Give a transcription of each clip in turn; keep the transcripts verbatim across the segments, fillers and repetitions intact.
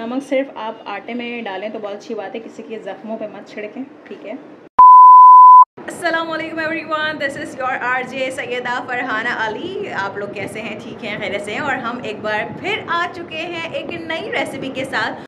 नमक सिर्फ आप आटे में डालें तो बहुत अच्छी बात है, किसी के ज़ख्मों पे मत छिड़कें, ठीक है। अस्सलामुअलैकुम everyone, this is your RJ Syeda Farhana Ali. आप लोग कैसे हैं? ठीक हैं, खैरियत से हैं। और हम एक बार फिर आ चुके हैं एक नई रेसिपी के साथ।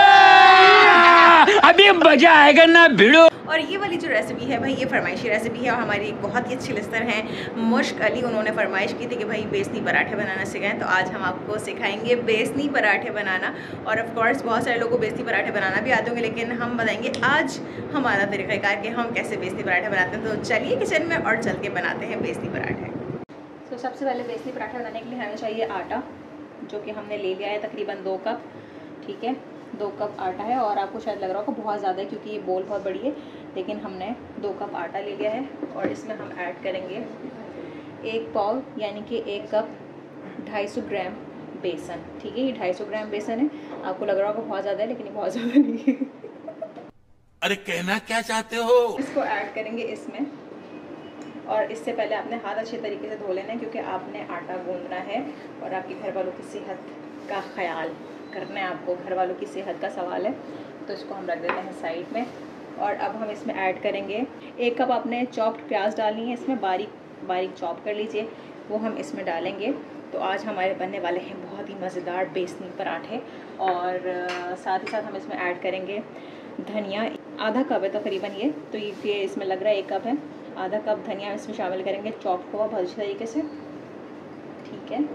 अभी मजा आएगा ना भिड़ो। और ये वाली जो रेसिपी है भाई, ये फरमाइशी रेसिपी है और हमारी एक बहुत ही अच्छी लिस्टर हैं मुश्क अली, उन्होंने फरमाइश की थी कि भाई बेसनी पराठे बनाना सिखाएं। तो आज हम आपको सिखाएंगे बेसनी पराठे बनाना। और ऑफ कोर्स बहुत सारे लोगों को बेसनी पराठे बनाना भी आते होंगे, लेकिन हम बताएंगे आज हमारा तरीक़ाकार कि हम कैसे बेसनी पराठे बनाते हैं। तो चलिए किचन में और चल के बनाते हैं बेसनी पराठे। तो सबसे पहले बेसनी पराठा बनाने के लिए हमें चाहिए आटा, जो कि हमने ले लिया है तकरीबन दो कप, ठीक है। दो कप आटा है और आपको शायद लग रहा होगा बहुत ज़्यादा है क्योंकि ये बोल बहुत बड़ी है, लेकिन हमने दो कप आटा ले लिया है। और इसमें हम ऐड करेंगे एक पाव यानी कि एक कप ढाई सौ ग्राम बेसन, ठीक है। ये ढाई सौ ग्राम बेसन है, आपको लग रहा होगा बहुत ज़्यादा है, लेकिन ये बहुत ज़्यादा नहीं है। अरे कहना क्या चाहते हो? इसको ऐड करेंगे इसमें, और इससे पहले आपने हाथ अच्छे तरीके से धो लेना है क्योंकि आपने आटा गूंदना है और आपके घर वालों की सेहत का ख्याल करना है, आपको घर वालों की सेहत का सवाल है। तो इसको हम रख देते हैं साइड में। और अब हम इसमें ऐड करेंगे एक कप आपने चॉप्ड प्याज डालनी है, इसमें बारीक बारीक चॉप कर लीजिए, वो हम इसमें डालेंगे। तो आज हमारे बनने वाले हैं बहुत ही मज़ेदार बेसनी पराठे। और साथ ही साथ हम इसमें ऐड करेंगे धनिया, आधा कप है तकरीबन ये, तो ये इसमें लग रहा है एक कप है। आधा कप धनिया इसमें शामिल करेंगे, चॉप हुआ बहुत अच्छी तरीके से, ठीक है।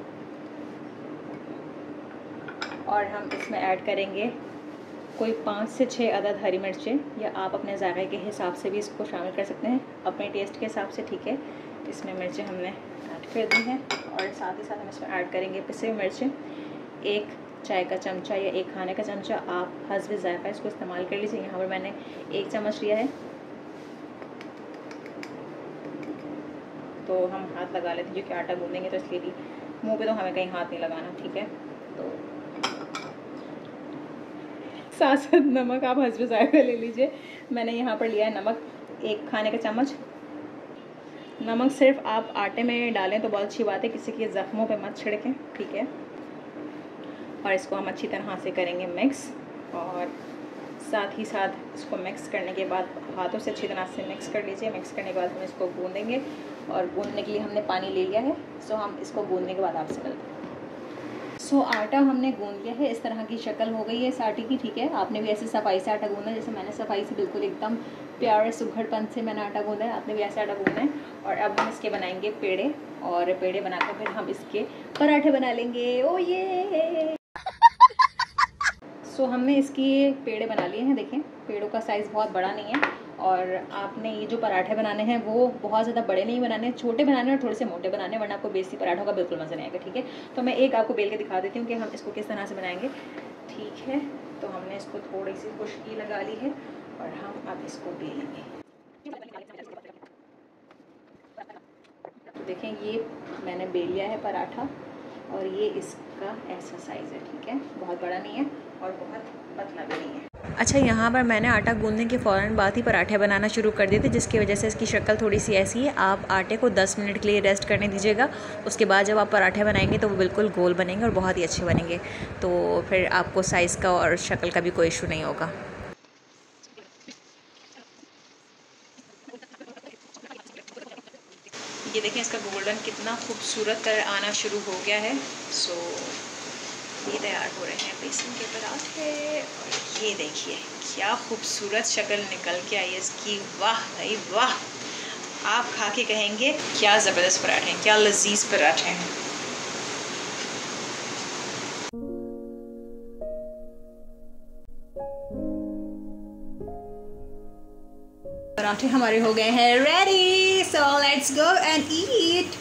और हम इसमें ऐड करेंगे कोई पाँच से छः अदद हरी मिर्चें, या आप अपने ज़ायक़े के हिसाब से भी इसको शामिल कर सकते हैं, अपने टेस्ट के हिसाब से, ठीक है। इसमें मिर्चें हमने ऐड कर दी हैं। और साथ ही साथ हम इसमें ऐड करेंगे पिसे हुए मिर्चें, एक चाय का चमचा या एक खाने का चमचा, आप हस्ब ज़ायक़ा इसको इस्तेमाल कर लीजिए। यहाँ पर मैंने एक चम्मच लिया है, तो हम हाथ लगा लेते हैं क्योंकि आटा गूंदेंगे, तो इसलिए भी मुँह पे तो हमें कहीं हाथ नहीं लगाना, ठीक है। तो साथ साथ नमक आप हस्ब ज़ायक़ा ले लीजिए। मैंने यहाँ पर लिया है नमक एक खाने का चम्मच। नमक सिर्फ आप आटे में डालें तो बहुत अच्छी बात है, किसी के ज़ख्मों पे मत छिड़कें, ठीक है। और इसको हम अच्छी तरह से करेंगे मिक्स। और साथ ही साथ इसको मिक्स करने के बाद हाथों से अच्छी तरह से मिक्स कर लीजिए। मिक्स करने के बाद हम इसको गूँदेंगे, और गूँदने के लिए हमने पानी ले लिया है। सो हम इसको गूँदने के बाद आपसे मिलते हैं। सो so, आटा हमने गूंद लिया है, इस तरह की शक्ल हो गई है इस आटे की, ठीक है। आपने भी ऐसे सफाई से आटा गूंदना है, जैसे मैंने सफाई से बिल्कुल एकदम प्यारे सुघड़पन से मैंने आटा गूंदा है, आपने भी ऐसे आटा गूंदना है। और अब हम इसके बनाएंगे पेड़े, और पेड़े बनाकर फिर हम इसके पराठे बना लेंगे। ओ ये सो so, हमने इसकी पेड़े बना लिए हैं। देखें, पेड़ों का साइज़ बहुत बड़ा नहीं है। और आपने ये जो पराठे बनाने हैं वो बहुत ज़्यादा बड़े नहीं बनाने हैं, छोटे बनाने और थोड़े से मोटे बनाने हैं, वरना आपको बेसनी पराठों का बिल्कुल मज़ा नहीं आएगा, ठीक है। तो मैं एक आपको बेल के दिखा देती हूँ कि हम इसको किस तरह से बनाएंगे, ठीक है। तो हमने इसको थोड़ी सी खुश्की लगा ली है और हम अब इसको बेलेंगे। तो देखें, ये मैंने बेल लिया है पराठा, और ये इसका ऐसा साइज़ है, ठीक है। बहुत बड़ा नहीं है और बहुत पतला भी नहीं है। अच्छा, यहाँ पर मैंने आटा गूंदने के फ़ौरन बाद ही पराठे बनाना शुरू कर दिए थे, जिसकी वजह से इसकी शक्ल थोड़ी सी ऐसी है। आप आटे को दस मिनट के लिए रेस्ट करने दीजिएगा, उसके बाद जब आप पराठे बनाएंगे तो वो बिल्कुल गोल बनेंगे और बहुत ही अच्छे बनेंगे। तो फिर आपको साइज़ का और शक्ल का भी कोई इशू नहीं होगा। ये देखें, इसका गोल्डन कितना खूबसूरत कलर आना शुरू हो गया है। सो ये तैयार हो रहे हैं बेसन के पराठे। और ये देखिए क्या खूबसूरत शक्ल निकल के आई है इसकी, वाह भाई वाह। आप खा के कहेंगे क्या ज़बरदस्त पराठे हैं, क्या लजीज पराठे हैं। पराठे हमारे हो गए हैं ready, so let's go and eat.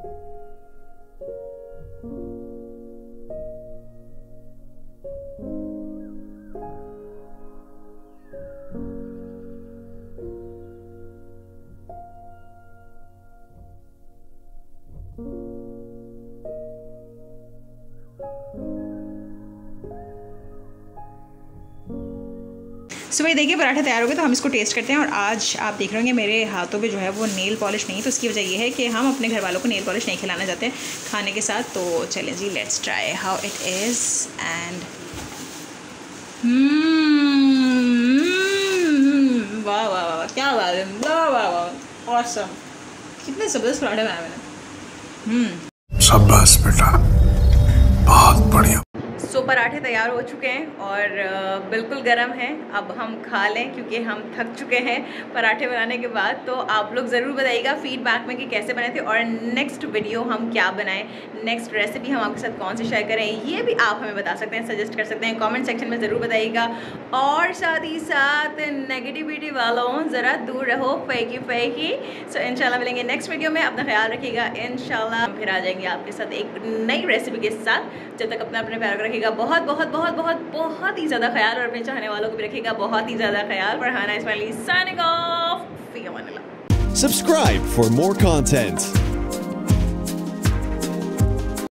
So भाई देखिए, पराठे तैयार हो गए, तो हम इसको टेस्ट करते हैं। और आज आप देख रहे होंगे मेरे हाथों पे जो है वो नेल पॉलिश नहीं है, तो इसकी वजह ये है कि हम अपने घर वालों को नेल पॉलिश नहीं खिलाना चाहते खाने के साथ। तो चलें जी, let's try how it is. And वाह वाह वाह, क्या बात है, वाह वाह वाह, ऑसम। कितने जबरदस्त पराठे बनाए मैंने। शाबाश बेटा, बहुत बढ़िया। सो पराठे तैयार हो चुके हैं और बिल्कुल गर्म हैं। अब हम खा लें क्योंकि हम थक चुके हैं पराठे बनाने के बाद। तो आप लोग ज़रूर बताइएगा फीडबैक में कि कैसे बने थे और नेक्स्ट वीडियो हम क्या बनाएं, नेक्स्ट रेसिपी हम आपके साथ कौन सी शेयर करें, ये भी आप हमें बता सकते हैं, सजेस्ट कर सकते हैं। कमेंट सेक्शन में ज़रूर बताइएगा। और साथ ही साथ नेगेटिविटी वालों ज़रा दूर रहो, फेंकी फेंकी। सो इंशाल्लाह मिलेंगे नेक्स्ट वीडियो में। अपना ख्याल रखिएगा। इंशाल्लाह फिर आ जाएंगे आपके साथ एक नई रेसिपी के साथ। जब तक अपना अपने प्यार को रखिएगा बहुत बहुत बहुत बहुत बहुत ही ज़्यादा ख्याल, और अपने चाहने वालों को भी रखिएगा बहुत ही ज़्यादा ख्याल। Farhana Ismaili signing off. Fi aman Allah. Subscribe for more content.